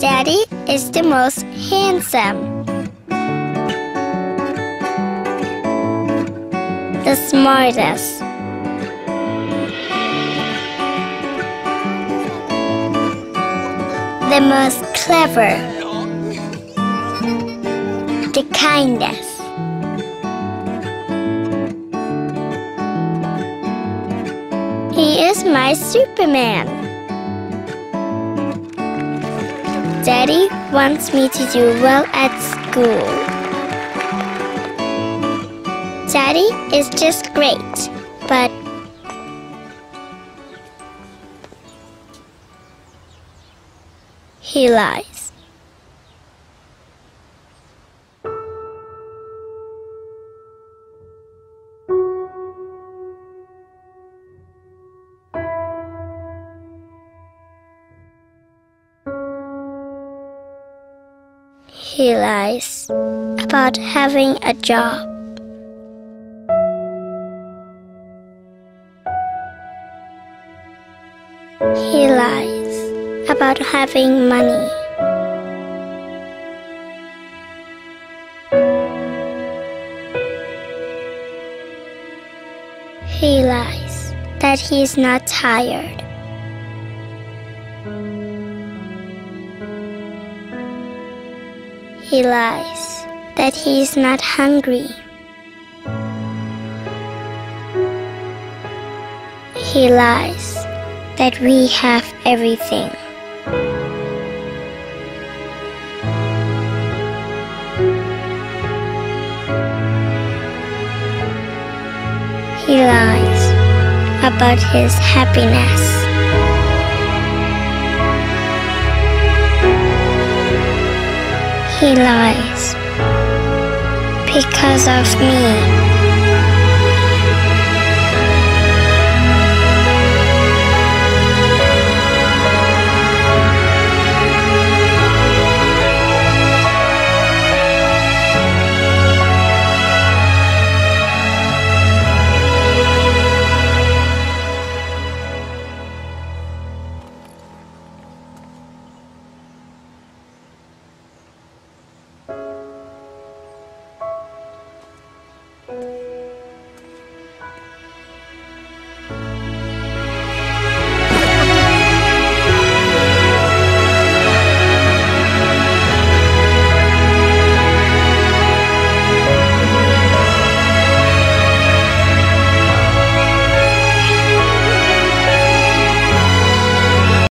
Daddy is the most handsome, the smartest, the most clever, the kindest. He is my Superman. Daddy wants me to do well at school. Daddy is just great, but he lies. He lies about having a job. He lies about having money. He lies that he's not tired. He lies that he's not hungry. He lies that we have everything. He lies about his happiness. He lies because of me.